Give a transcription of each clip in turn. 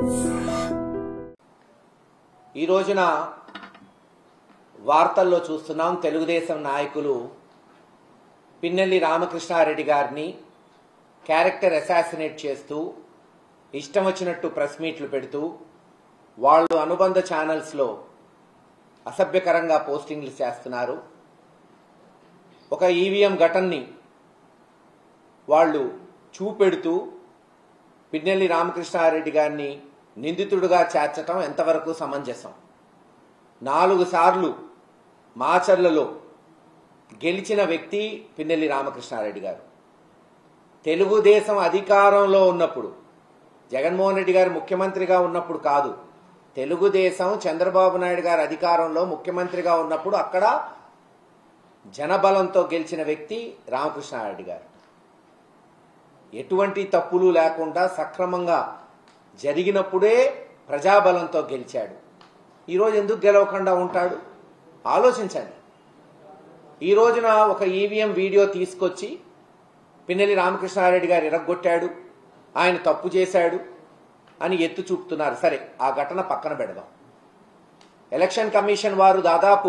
ఈ రోజున వార్తల్లో చూస్తున్నాం, తెలుగుదేశం నాయకులు పిన్నెల్లి రామకృష్ణారెడ్డి గారిని క్యారెక్టర్ అసాసినేట్ చేస్తూ ఇష్టం వచ్చినట్టు ప్రెస్ మీట్లు పెడుతూ వాళ్ళు అనుబంధ ఛానల్స్లో అసభ్యకరంగా పోస్టింగ్లు చేస్తున్నారు. ఒక ఈవీఎం ఘటనని వాళ్ళు చూపెడుతూ పిన్నెల్లి రామకృష్ణారెడ్డి గారిని నిందితుడిగా చేర్చటం ఎంతవరకు సమంజసం? 4 సార్లు మాచర్లలో గెలిచిన వ్యక్తి పిన్నెల్లి రామకృష్ణారెడ్డి గారు. తెలుగుదేశం అధికారంలో ఉన్నప్పుడు, జగన్మోహన్ రెడ్డి గారు ముఖ్యమంత్రిగా ఉన్నప్పుడు కాదు, తెలుగుదేశం చంద్రబాబు నాయుడు గారు అధికారంలో ముఖ్యమంత్రిగా ఉన్నప్పుడు అక్కడ జనబలంతో గెలిచిన వ్యక్తి రామకృష్ణారెడ్డి గారు. ఎటువంటి తప్పులు లేకుండా సక్రమంగా జరిగినప్పుడే ప్రజాబలంతో గెలిచాడు. ఈరోజు ఎందుకు గెలవకుండా ఉంటాడు? ఆలోచించండి. ఈ రోజున ఒక ఈవీఎం వీడియో తీసుకొచ్చి పిన్నెల్లి రామకృష్ణారెడ్డి గారు ఇరగ్గొట్టాడు, ఆయన తప్పు చేశాడు అని ఎత్తు చూపుతున్నారు. సరే, ఆ ఘటన పక్కన పెడదాం. ఎలక్షన్ కమిషన్ వారు దాదాపు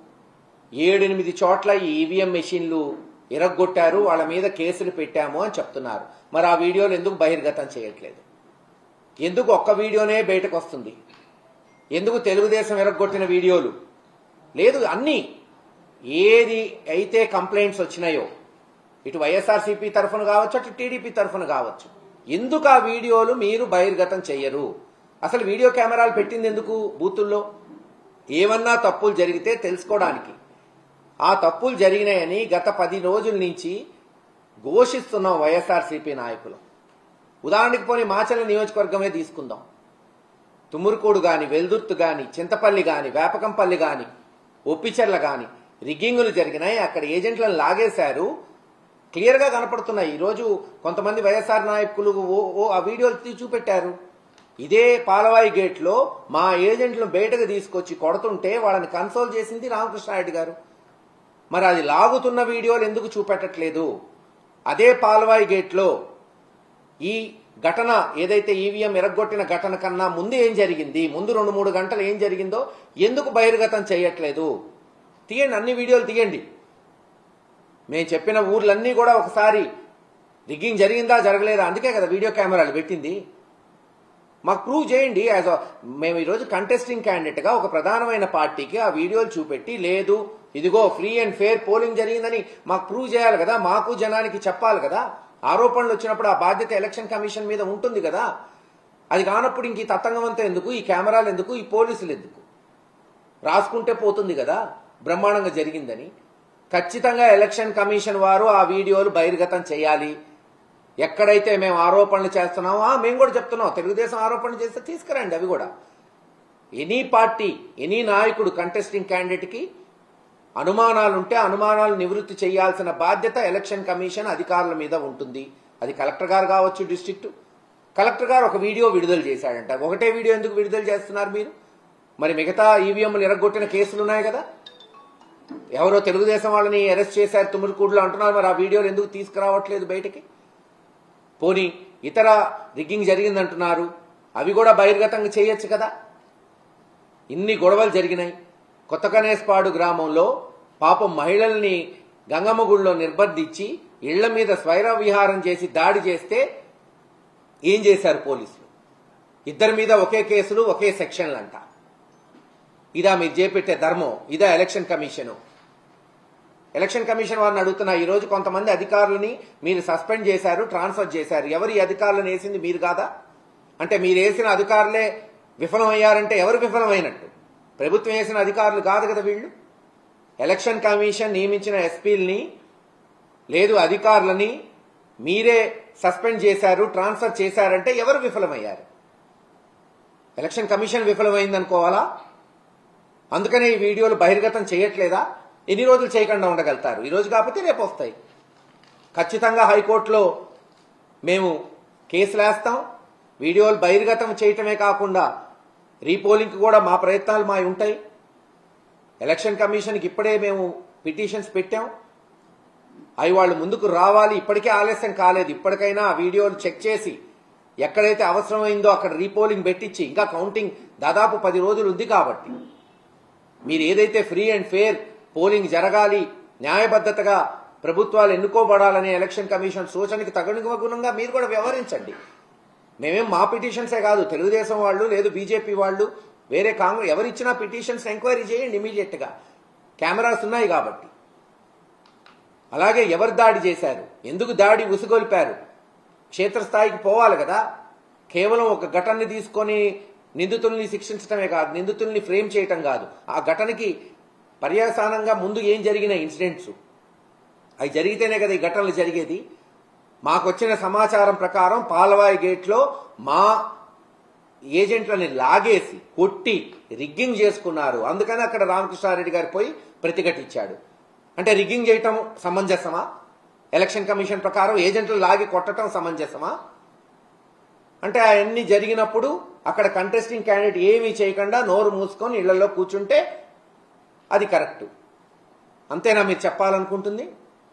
7-8 చోట్ల ఈ ఈవీఎం మెషిన్లు ఇరగ్గొట్టారు, వాళ్ళ మీద కేసులు పెట్టాము అని చెప్తున్నారు. మరి ఆ వీడియోలు ఎందుకు బహిర్గతం చేయట్లేదు? ఎందుకు ఒక్క వీడియోనే బయటకు వస్తుంది? ఎందుకు తెలుగుదేశం ఇరగ్గొట్టిన వీడియోలు లేదు? అన్నీ ఏది అయితే కంప్లైంట్స్ వచ్చినాయో, ఇటు వైఎస్ఆర్సీపీ తరఫున కావచ్చు, అటు టీడీపీ తరఫున కావచ్చు, ఎందుకు ఆ వీడియోలు మీరు బహిర్గతం చెయ్యరు? అసలు వీడియో కెమెరాలు పెట్టింది ఎందుకు బూతుల్లో? ఏమన్నా తప్పులు జరిగితే తెలుసుకోవడానికి. ఆ తప్పులు జరిగినాయని గత 10 రోజుల నుంచి ఘోషిస్తున్నాం వైఎస్ఆర్సీపీ నాయకులు. ఉదాహరణకి పోనీ మాచర్ల నియోజకవర్గమే తీసుకుందాం. తుమ్మురుకోడు గాని, వెల్దుర్తి గాని, చింతపల్లి గాని, వేపకంపల్లి గాని, ఒప్పిచెర్ల గాని రిగ్గింగులు జరిగినాయి. అక్కడ ఏజెంట్లను లాగేశారు, క్లియర్గా కనపడుతున్నాయి. ఈరోజు కొంతమంది వైఎస్ఆర్ నాయకులు ఆ వీడియోలు చూపెట్టారు. ఇదే పాలవాయి గేట్లో మా ఏజెంట్లను బయటకు తీసుకొచ్చి కొడుతుంటే వాళ్ళని కన్సోల్ చేసింది రామకృష్ణారెడ్డి గారు. మరి అది లాగుతున్న వీడియోలు ఎందుకు చూపెట్టట్లేదు? అదే పాలవాయి గేట్లో ఈ ఘటన ఏదైతే ఈవీఎం ఎరగొట్టిన ఘటన కన్నా ముందు ఏం జరిగింది, ముందు 2-3 గంటలు ఏం జరిగిందో ఎందుకు బహిర్గతం చేయట్లేదు? తీయండి, అన్ని వీడియోలు తీయండి. మేము చెప్పిన ఊర్లన్నీ కూడా ఒకసారి రిగ్గింగ్ జరిగిందా జరగలేదా, అందుకే కదా వీడియో కెమెరాలు పెట్టింది. మాకు ప్రూవ్ చేయండి. మేము ఈరోజు కంటెస్టింగ్ క్యాండిడేట్గా ఒక ప్రధానమైన పార్టీకి ఆ వీడియోలు చూపెట్టి, లేదు ఇదిగో ఫ్రీ అండ్ ఫెయిర్ పోలింగ్ జరిగిందని మాకు ప్రూవ్ చేయాలి కదా, మాకు జనానికి చెప్పాలి కదా. ఆరోపణలు వచ్చినప్పుడు ఆ బాధ్యత ఎలక్షన్ కమిషన్ మీద ఉంటుంది కదా. అది కానప్పుడు ఇంక ఈ తతంగమంతా ఎందుకు, ఈ కెమెరాలు ఎందుకు, ఈ పోలీసులు ఎందుకు? రాసుకుంటే పోతుంది కదా బ్రహ్మాండంగా జరిగిందని. ఖచ్చితంగా ఎలక్షన్ కమిషన్ వారు ఆ వీడియోలు బహిర్గతం చేయాలి. ఎక్కడైతే మేము ఆరోపణలు చేస్తున్నామో మేము కూడా చెప్తున్నాం, తెలుగుదేశం ఆరోపణలు చేస్తే తీసుకురండి అవి కూడా. ఎనీ పార్టీ, ఎనీ నాయకుడు కంటెస్టింగ్ క్యాండిడేట్కి అనుమానాలుంటే అనుమానాలు నివృత్తి చేయాల్సిన బాధ్యత ఎలక్షన్ కమిషన్ అధికారుల మీద ఉంటుంది. అది కలెక్టర్ గారు కావచ్చు, డిస్ట్రిక్ట్ కలెక్టర్ గారు ఒక వీడియో విడుదల చేశాడంట. ఒకటే వీడియో ఎందుకు విడుదల చేస్తున్నారు మీరు? మరి మిగతా ఈవీఎంలు ఎరగొట్టిన కేసులు ఉన్నాయి కదా, ఎవరో తెలుగుదేశం వాళ్ళని అరెస్ట్ చేశారు తుమ్మురుకూడులో అంటున్నారు. మరి ఆ వీడియోలు ఎందుకు తీసుకురావట్లేదు బయటికి? పోనీ ఇతర రిగ్గింగ్ జరిగిందంటున్నారు, అవి కూడా బహిర్గతంగా చేయొచ్చు కదా. ఇన్ని గొడవలు జరిగినాయి. కొత్త కనేస్పాడు గ్రామంలో పాపం మహిళల్ని గంగమ్మ గుడిలో నిర్బంధించి ఇళ్ల మీద స్వైర విహారం చేసి దాడి చేస్తే ఏం చేశారు పోలీసులు? ఇద్దరి మీద ఒకే కేసులు, ఒకే సెక్షన్లు అంట. ఇదా మీరు చేపెట్టే ధర్మం? ఇదా ఎలక్షన్ కమిషను? ఎలక్షన్ కమిషన్ వారిని అడుగుతున్నా, ఈరోజు కొంతమంది అధికారులని మీరు సస్పెండ్ చేశారు, ట్రాన్స్ఫర్ చేశారు. ఎవరు ఈ అధికారులను వేసింది? మీరు కాదా? అంటే మీరు వేసిన అధికారులే విఫలమయ్యారంటే ఎవరు విఫలమైనట్టు? ప్రభుత్వం వేసిన అధికారులు కాదు కదా వీళ్ళు. ఎలక్షన్ కమిషన్ నియమించిన ఎస్పీలని లేదు అధికారులని మీరే సస్పెండ్ చేశారు, ట్రాన్స్ఫర్ చేశారంటే ఎవరు విఫలమయ్యారు? ఎలక్షన్ కమిషన్ విఫలమైందనుకోవాలా? అందుకనే ఈ వీడియోలు బహిర్గతం చేయట్లేదా? ఎన్ని రోజులు చేయకుండా ఉండగలుగుతారు? ఈ రోజు కాకపోతే రేపు వస్తాయి. ఖచ్చితంగా హైకోర్టులో మేము కేసులు వేస్తాం. వీడియోలు బహిర్గతం చేయటమే కాకుండా రీపోలింగ్ కూడా మా ప్రయత్నాలు మా ఉంటాయి. ఎలక్షన్ కమిషన్కి ఇప్పుడే మేము పిటిషన్స్ పెట్టాం. అవి వాళ్ళు ముందుకు రావాలి. ఇప్పటికే ఆలస్యం కాలేదు. ఇప్పటికైనా ఆ వీడియోలు చెక్ చేసి ఎక్కడైతే అవసరమైందో అక్కడ రీపోలింగ్ పెట్టించి ఇంకా కౌంటింగ్ దాదాపు 10 రోజులు ఉంది కాబట్టి మీరు ఏదైతే ఫ్రీ అండ్ ఫెయిర్ పోలింగ్ జరగాలి, న్యాయబద్ధతగా ప్రభుత్వాలు ఎన్నుకోబడాలనే ఎలక్షన్ కమిషన్ సూచనకి తగునుగుణంగా మీరు కూడా వ్యవహరించండి. మేమేం మా పిటిషన్సే కాదు, తెలుగుదేశం వాళ్ళు లేదు బీజేపీ వాళ్ళు వేరే కాంగ్రెస్ ఎవరిచ్చినా పిటిషన్స్ ఎంక్వైరీ చేయండి ఇమీడియట్ గా, కెమెరాస్ ఉన్నాయి కాబట్టి. అలాగే ఎవరు దాడి చేశారు, ఎందుకు దాడి ఉసుగొల్పారు, క్షేత్రస్థాయికి పోవాలి కదా. కేవలం ఒక ఘటనని తీసుకొని నిందితుల్ని శిక్షించడమే కాదు, నిందితుల్ని ఫ్రేమ్ చేయటం కాదు, ఆ ఘటనకి పర్యవసానంగా ముందు ఏం జరిగిన ఇన్సిడెంట్స్ అవి జరిగితేనే కదా ఈ ఘటనలు జరిగేది. మాకొచ్చిన సమాచారం ప్రకారం పాలవాయి గేట్లో మా ఏజెంట్లని లాగేసి కొట్టి రిగ్గింగ్ చేసుకున్నారు. అందుకని అక్కడ రామకృష్ణారెడ్డి గారు పోయి ప్రతిఘటించాడు. అంటే రిగ్గింగ్ చేయటం సమంజసమా? ఎలక్షన్ కమిషన్ ప్రకారం ఏజెంట్లు లాగి కొట్టడం సమంజసమా? అంటే అవన్నీ జరిగినప్పుడు అక్కడ కంటెస్టింగ్ క్యాండిడేట్ ఏమీ చేయకుండా నోరు మూసుకొని ఇళ్లలో కూర్చుంటే అది కరెక్ట్. అంతేనా మీరు చెప్పాలనుకుంటుంది?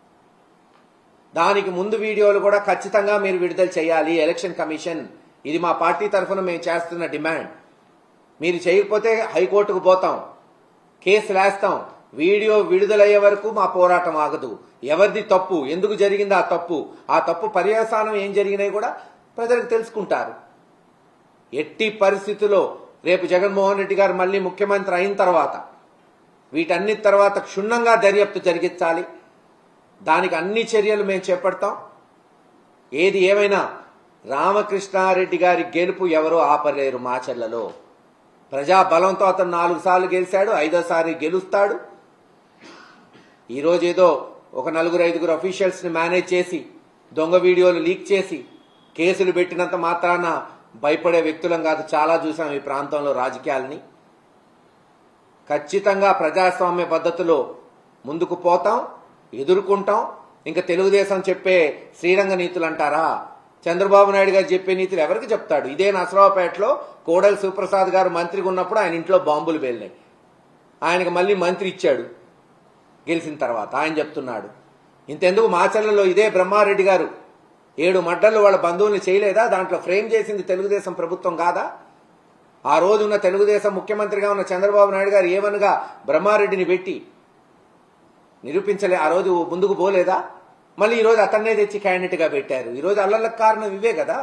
దానికి ముందు వీడియోలు కూడా ఖచ్చితంగా మీరు విడుదల చేయాలి ఎలక్షన్ కమిషన్. ఇది మా పార్టీ తరఫున మేము చేస్తున్న డిమాండ్. మీరు చేయకపోతే హైకోర్టుకు పోతాం, కేసులు వేస్తాం. వీడియో విడుదలయ్యే వరకు మా పోరాటం ఆగదు. ఎవరిది తప్పు, ఎందుకు జరిగింది ఆ తప్పు పర్యవసానం ఏం జరిగినాయి కూడా ప్రజలకు తెలుసుకుంటారు. ఎట్టి పరిస్థితుల్లో రేపు జగన్మోహన్ రెడ్డి గారు మళ్ళీ ముఖ్యమంత్రి అయిన తర్వాత వీటన్నిటి తర్వాత క్షుణ్ణంగా దర్యాప్తు జరిగించాలి. దానికి అన్ని చర్యలు మేము చేపడతాం. ఏది ఏమైనా రామకృష్ణారెడ్డి గారి గెలుపు ఎవరో ఆపలేరు. మాచర్లలో ప్రజా బలంతో అతను 4 సార్లు గెలిచాడు, 5వ సారి గెలుస్తాడు. ఈరోజు ఏదో ఒక 4-5 అఫీషియల్స్ ని మేనేజ్ చేసి దొంగ వీడియోలు లీక్ చేసి కేసులు పెట్టినంత మాత్రాన భయపడే వ్యక్తులం కాదు. చాలా చూసాం ఈ ప్రాంతంలో రాజకీయాలని. ఖచ్చితంగా ప్రజాస్వామ్య పద్ధతిలో ముందుకు పోతాం, ఎదుర్కొంటాం. ఇంకా తెలుగుదేశం చెప్పే శ్రీరంగ నీతులు అంటారా? చంద్రబాబు నాయుడు గారు చెప్పే నీతులు ఎవరికి చెప్తాడు? ఇదే నసరావుపేటలో కోడెల శివప్రసాద్ గారు మంత్రిగా ఉన్నప్పుడు ఆయన ఇంట్లో బాంబులు పేలినాయి. ఆయనకు మళ్ళీ మంత్రి ఇచ్చాడు గెలిచిన తర్వాత. ఆయన చెప్తున్నాడు. ఇంతెందుకు మాచర్లలో ఇదే బ్రహ్మారెడ్డి గారు 7 మర్డర్లు వాళ్ళ బంధువుల్ని చేయలేదా? దాంట్లో ఫ్రేమ్ చేసింది తెలుగుదేశం ప్రభుత్వం కాదా? ఆ రోజు ఉన్న తెలుగుదేశం ముఖ్యమంత్రిగా ఉన్న చంద్రబాబు నాయుడు గారు ఏమనగా బ్రహ్మారెడ్డిని పెట్టి నిరూపించలే? ఆ రోజు ముందుకు పోలేదా? మళ్ళీ ఈరోజు అతన్నే తెచ్చి క్యాండిడేట్ గా పెట్టారు. ఈరోజు అల్లర్లకు కారణం ఇవే కదా.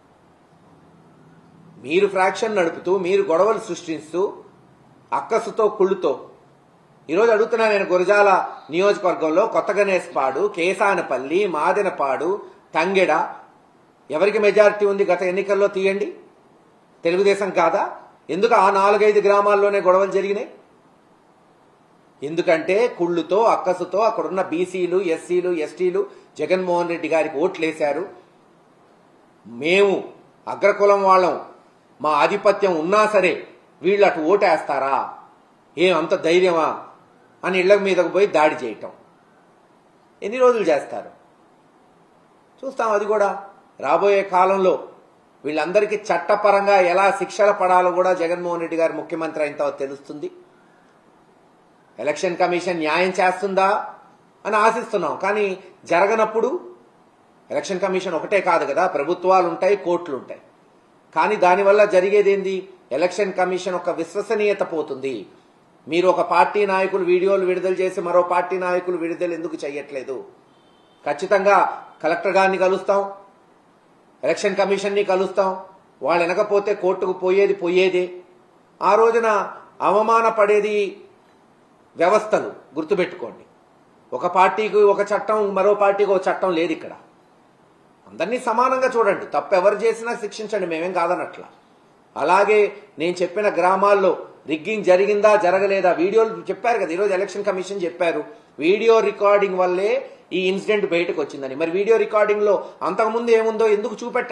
మీరు ఫ్రాక్షన్ నడుపుతూ, మీరు గొడవలు సృష్టిస్తూ, అక్కసుతో కుళ్ళుతో. ఈరోజు అడుగుతున్నా నేను, గురజాల నియోజకవర్గంలో కొత్తగనేస్పాడు, కేసానపల్లి, మాదెనపాడు, తంగెడ ఎవరికి మెజారిటీ ఉంది గత ఎన్నికల్లో? తీయండి. తెలుగుదేశం కాదా? ఎందుకు ఆ 4-5 గ్రామాల్లోనే గొడవలు జరిగినాయి? ఎందుకంటే కుళ్ళుతో, అక్కసుతో అక్కడున్న బీసీలు, ఎస్సీలు, ఎస్టీలు జగన్మోహన్ రెడ్డి గారికి ఓట్లేశారు. మేము అగ్రకులం వాళ్ళం, మా ఆధిపత్యం ఉన్నా సరే వీళ్ళు అటు ఓటేస్తారా, ఏం అంత ధైర్యమా అని ఇళ్ల మీదకు పోయి దాడి చేయటం ఎన్ని రోజులు చేస్తారు? చూస్తాం. అది కూడా రాబోయే కాలంలో వీళ్ళందరికీ చట్టపరంగా ఎలా శిక్షలు పడాలో కూడా జగన్మోహన్ రెడ్డి గారు ముఖ్యమంత్రి అయిన తర్వాత తెలుస్తుంది. ఎలక్షన్ కమిషన్ న్యాయం చేస్తుందా అని ఆశిస్తున్నాం. కానీ జరగనప్పుడు ఎలక్షన్ కమిషన్ ఒకటే కాదు కదా, ప్రభుత్వాలు ఉంటాయి, కోర్టులు ఉంటాయి. కానీ దానివల్ల జరిగేదేంది? ఎలక్షన్ కమిషన్ ఒక విశ్వసనీయత పోతుంది. మీరు ఒక పార్టీ నాయకులు వీడియోలు విడుదల చేసి మరో పార్టీ నాయకులు విడుదల ఎందుకు చేయట్లేదు? ఖచ్చితంగా కలెక్టర్ గారిని కలుస్తాం, ఎలక్షన్ కమిషన్ ని కలుస్తాం. వాళ్ళు వెనకపోతే కోర్టుకు పోయేదే. ఆ రోజున అవమానపడేది వ్యవస్థలు. గుర్తుపెట్టుకోండి, ఒక పార్టీకి ఒక చట్టం, మరో పార్టీకి ఒక చట్టం లేదు. ఇక్కడ అందరినీ సమానంగా చూడండి. తప్పు ఎవరు చేసినా శిక్షించండి, మేమేం కాదనట్లా. అలాగే నేను చెప్పిన గ్రామాల్లో రిగ్గింగ్ జరిగిందా జరగలేదా వీడియోలు చెప్పారు కదా. ఈరోజు ఎలక్షన్ కమిషన్ చెప్పారు వీడియో రికార్డింగ్ వల్లే ఈ ఇన్సిడెంట్ బయటకు వచ్చిందని. మరి వీడియో రికార్డింగ్ లో అంతకుముందు ఏముందో ఎందుకు చూపెట్టారు?